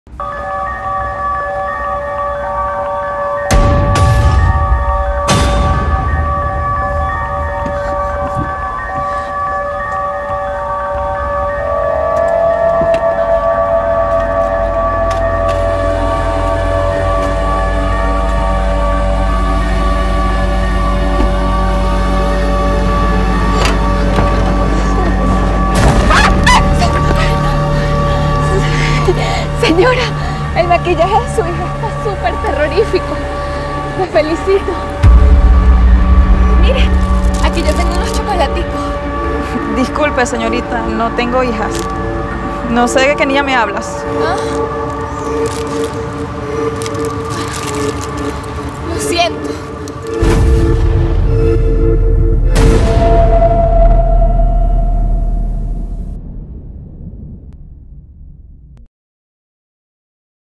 Señora, el maquillaje de su hija está súper terrorífico. Me felicito. Mire, aquí yo tengo unos chocolaticos. Disculpe, señorita, no tengo hijas. No sé de qué niña me hablas. ¿Ah?